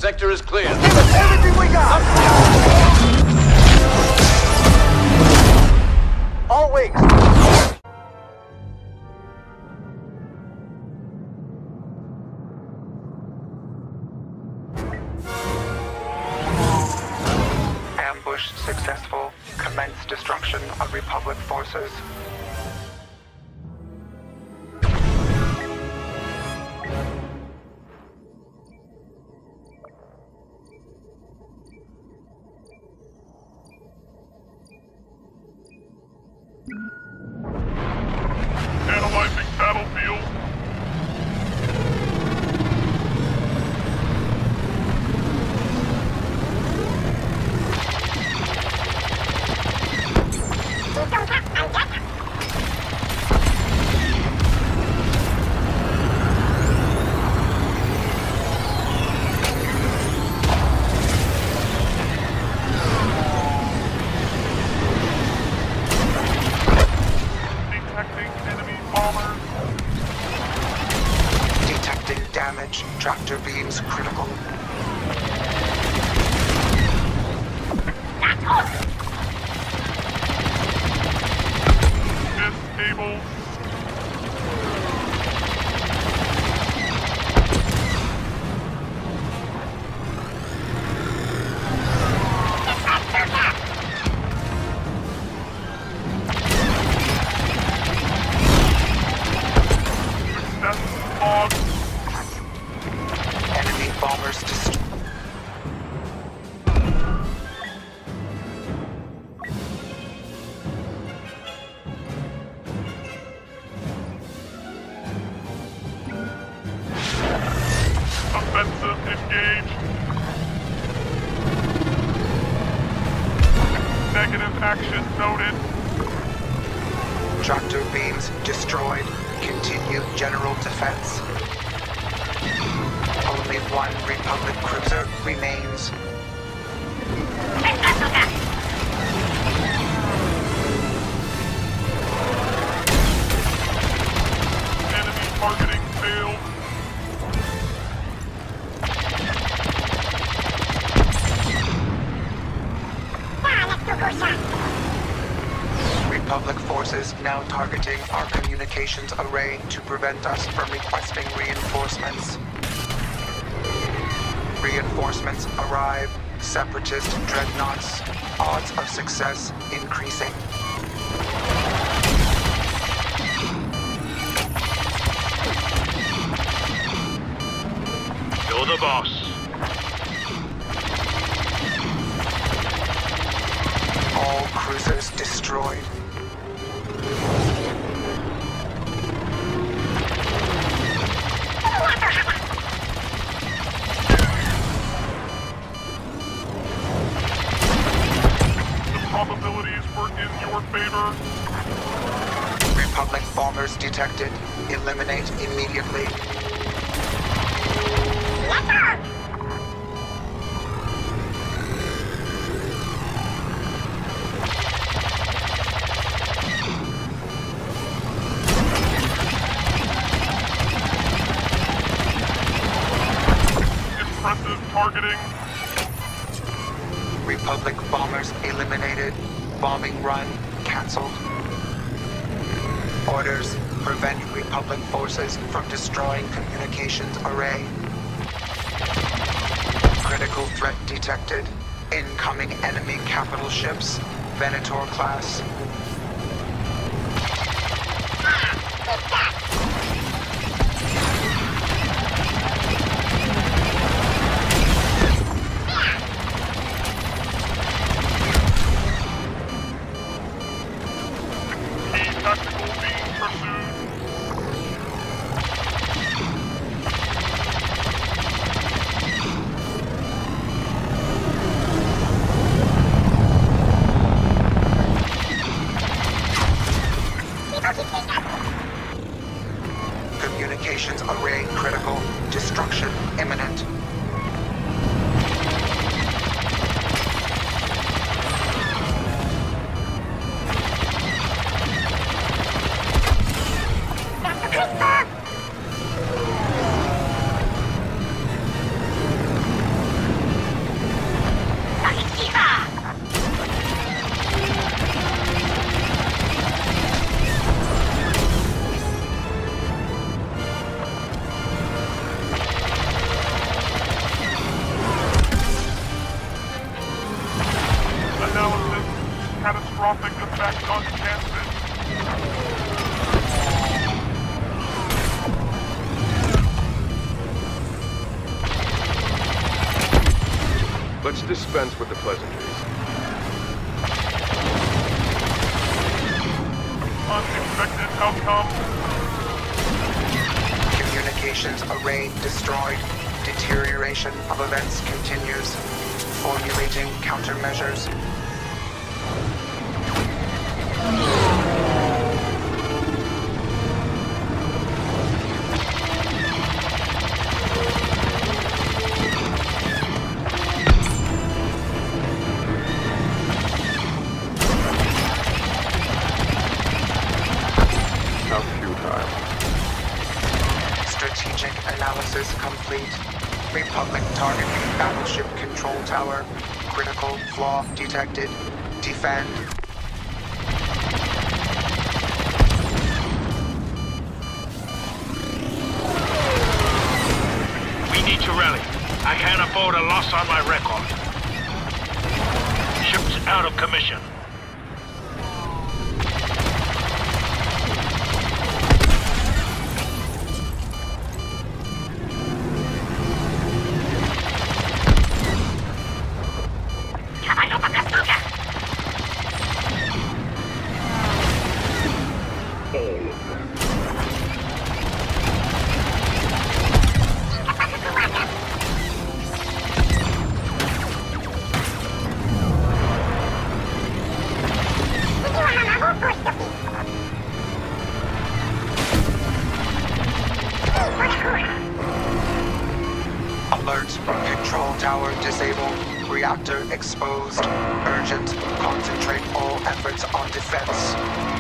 Sector is clear. Give us everything we got! All wings! Ambush successful. Commence destruction of Republic forces. Analyzing battlefield. Damage. Tractor beams critical. Disable. Success log. Enemy bombers destroyed. Offensive engaged. Negative action noted. Tractor beams destroyed. Continue general defense. Only one Republic cruiser remains. Enemy targeting failed. Republic forces now targeting our communications array to prevent us from requesting reinforcements. Reinforcements arrive. Separatist dreadnoughts. Odds of success increasing. You're the boss. All cruisers destroyed. Probabilities were in your favor. Republic bombers detected. Eliminate immediately. Impressive targeting. Republic bombers eliminated. Bombing run cancelled. Orders: prevent Republic forces from destroying communications array. Critical threat detected. Incoming enemy capital ships. Venator class. Tactical being pursued. Analysis. Catastrophic effect on chances. Let's dispense with the pleasantries. Unexpected outcome. Communications array destroyed. Deterioration of events continues. Formulating countermeasures. How futile. Strategic analysis complete. Republic targeting battleship control tower. Critical flaw detected. Defend. We need to rally. I can't afford a loss on my record. Ship's out of commission. Alert. Control tower disabled. Reactor exposed. Urgent. Concentrate all efforts on defense.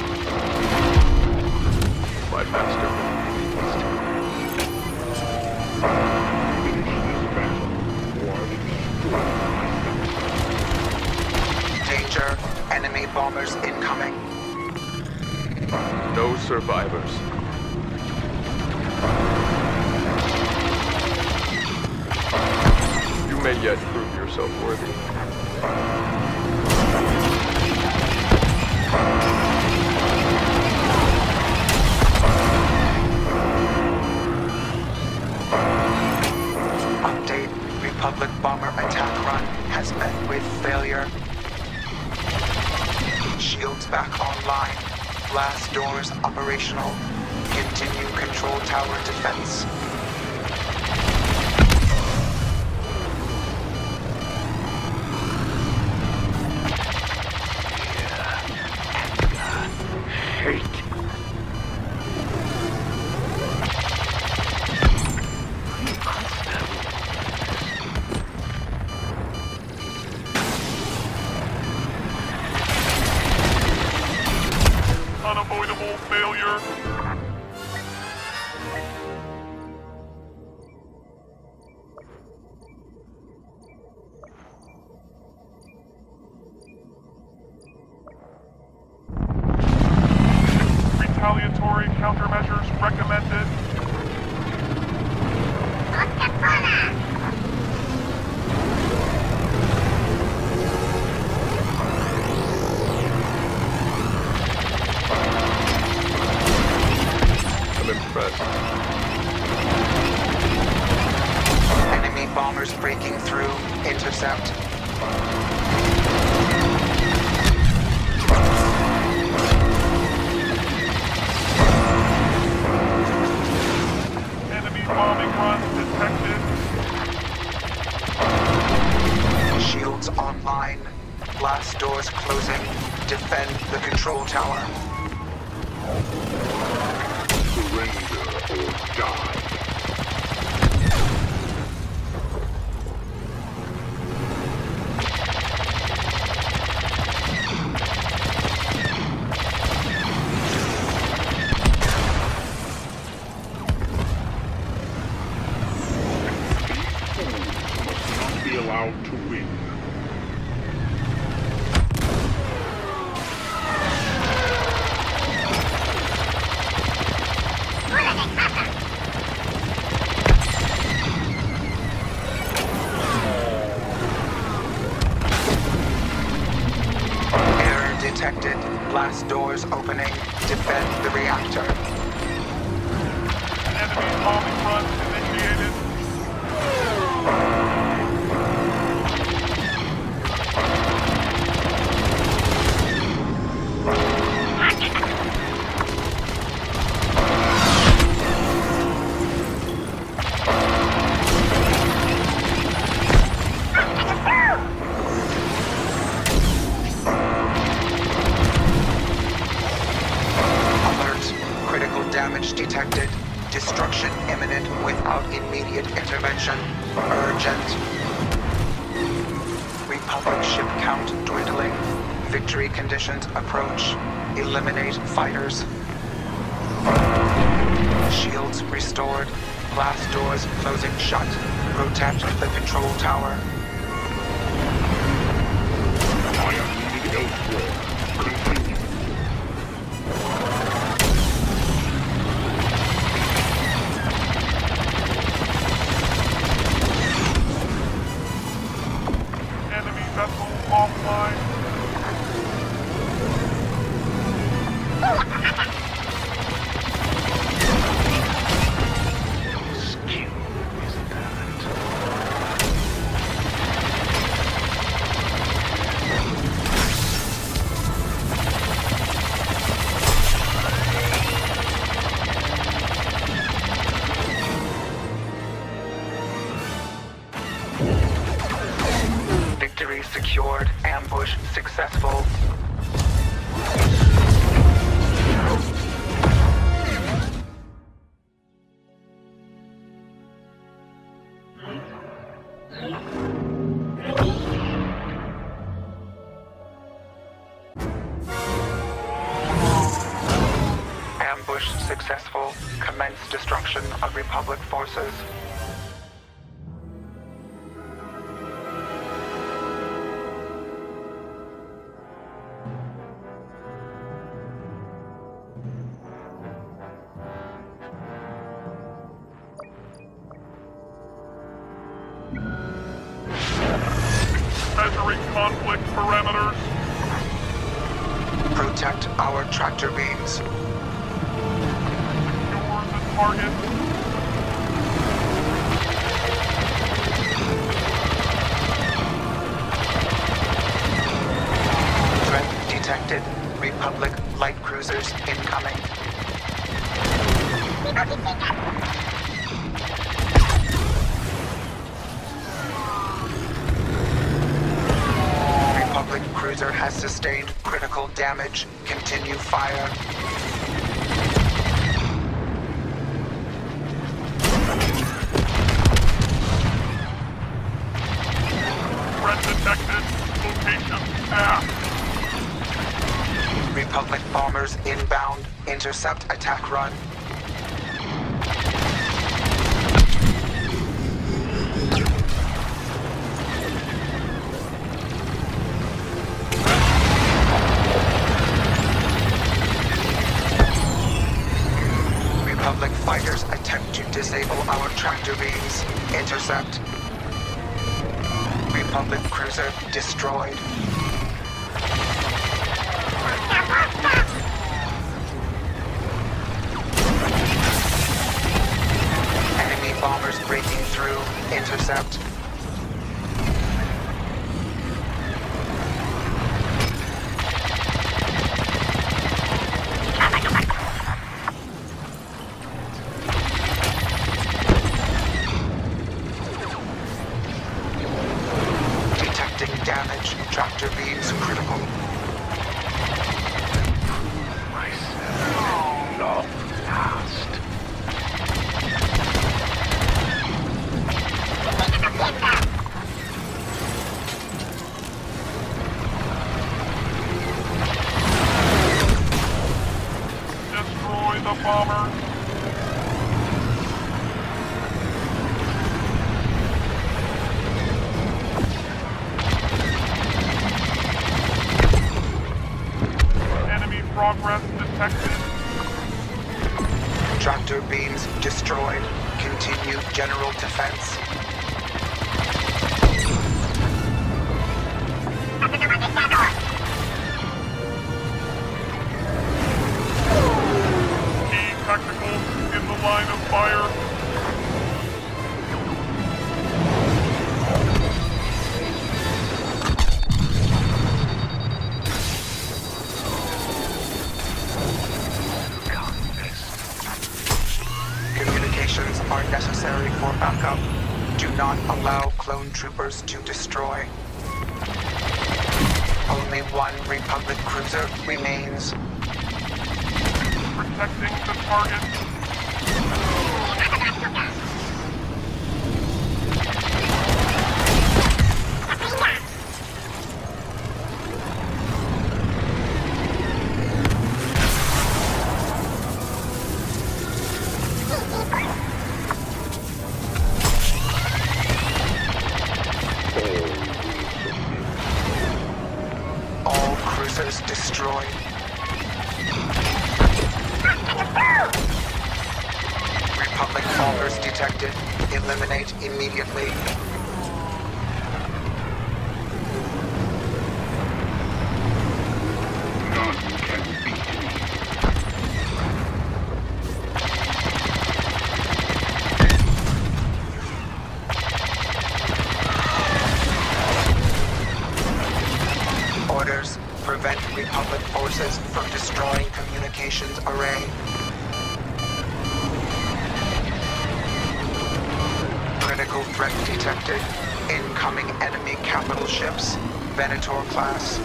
My master. Danger. Enemy bombers incoming. No survivors. You may yet prove yourself worthy. Update. Republic bomber attack run has met with failure. Shields back online. Blast doors operational. Continue control tower defense. Hate. Unavoidable failure. Retaliatory countermeasures recommended. I'm impressed. Enemy bombers breaking through. Intercept. Enemy bombing runs detected. Shields online. Blast doors closing. Defend the control tower. Surrender or die. These fools must not be allowed to win. Blast doors opening. Defend the reactor. Enemy bombing run initiated. Damage detected. Destruction imminent without immediate intervention. Urgent. Republic ship count dwindling. Victory conditions approach. Eliminate fighters. Shields restored. Blast doors closing shut. Protect the control tower. Offline. Skill, isn't that? Victory secured. Ambush successful. Ambush successful. Commence destruction of Republic forces. Measuring conflict parameters. Protect our tractor beams. Secure the target. Threat detected. Republic light cruisers incoming. Republic cruiser has sustained critical damage. Continue fire. Threat detected. Location aft. Republic bombers inbound. Intercept attack run. Republic fighters attempt to disable our tractor beams. Intercept. Republic cruiser destroyed. Enemy bombers breaking through. Intercept. Damage. Tractor beams critical. Myself. Long last. Destroy the bomber. Progress detected. Tractor beams destroyed. Continue general defense. troopers to destroy. Only one Republic cruiser remains. Protecting the target. All cruisers destroyed. Republic bombers detected. Eliminate immediately. None can beat me. Orders: prevent Republic forces from destroying communications array. Critical threat detected. Incoming enemy capital ships. Venator class.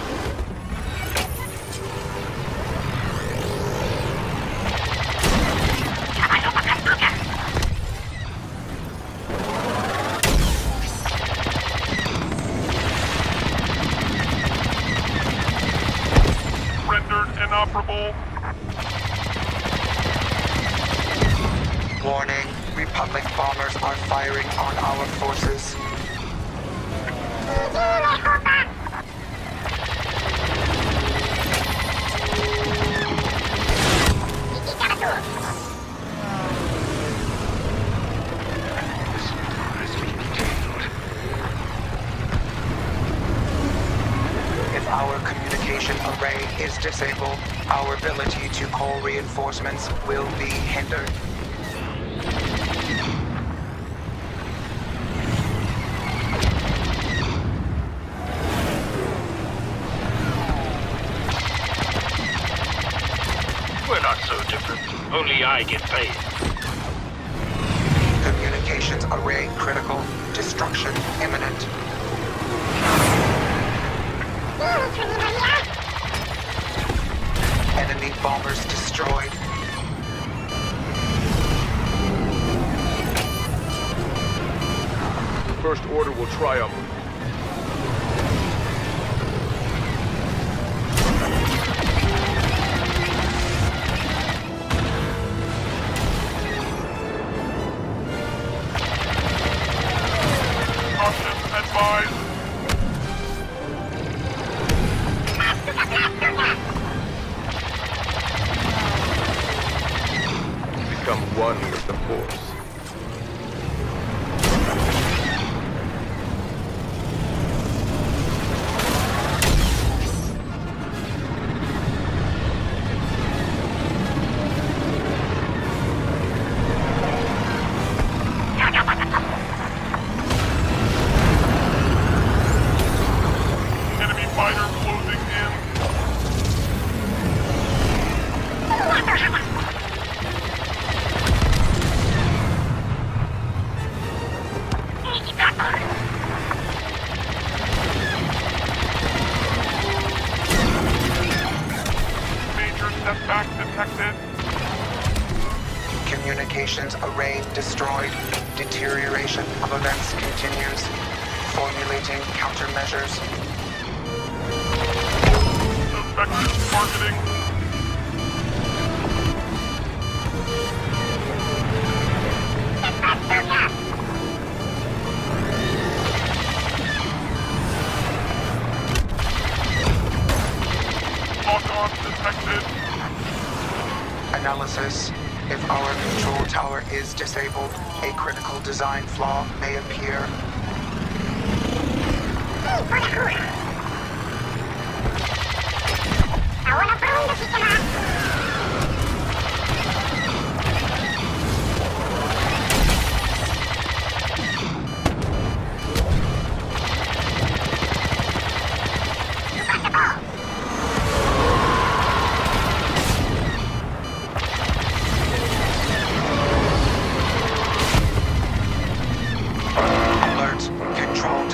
Rendered inoperable. Warning, Republic bombers are firing on our forces. If our communication array is disabled, our ability to call reinforcements will be hindered. We're not so different. Only I get paid. Communications array critical. Destruction imminent. Enemy bombers destroyed. First Order will triumph. Caution advised. Become one with the Force. Enemy fighter closing in. Major setback detected. Communications array destroyed. Deterioration of events continues. Formulating countermeasures. Effective targeting. Lock-on detected. Analysis. If our control tower is disabled, a critical design flaw may appear.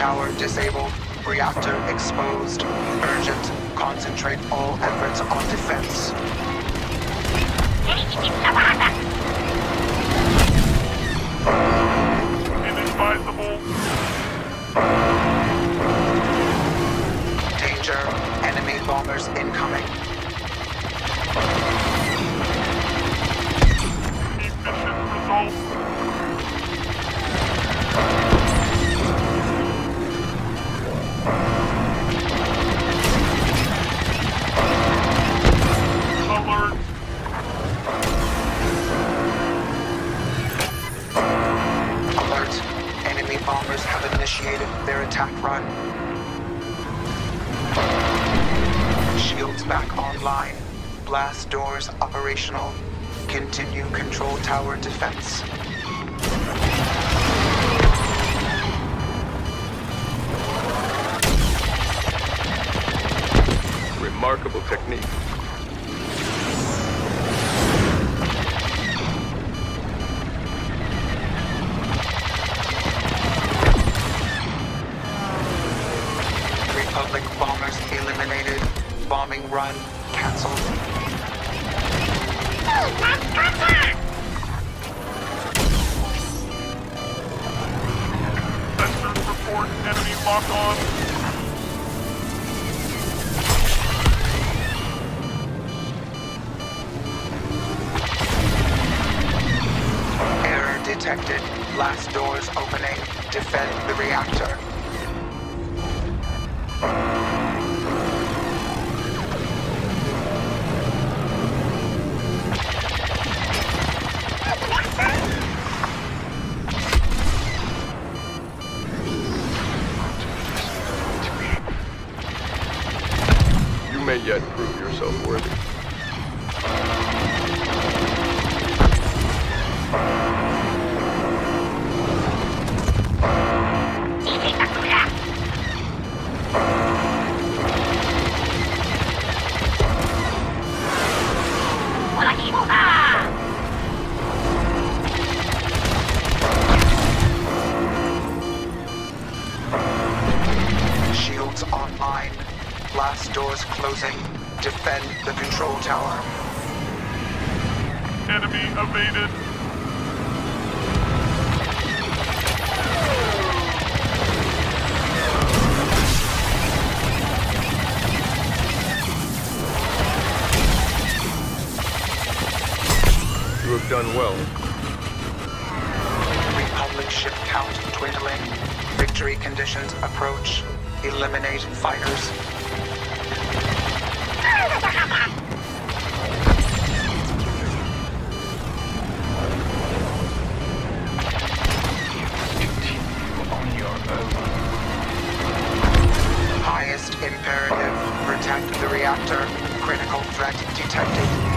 tower disabled. Reactor exposed. Urgent. Concentrate all efforts on defense. Inadvisable. Danger. Enemy bombers incoming. Efficient results. Alert. Alert. Enemy bombers have initiated their attack run. Shields back online. Blast doors operational. Continue control tower defense. Remarkable technique. Republic bombers eliminated. Bombing run canceled. Sensors report enemy lock on. Error detected. Blast doors opening. Defend the reactor. You may yet prove yourself worthy. Shields online. Blast doors closing. Defend the control tower. Enemy evaded. You have done well. Republic ship count dwindling. Victory conditions approach. Eliminate fighters. Highest imperative. Protect the reactor. Critical threat detected.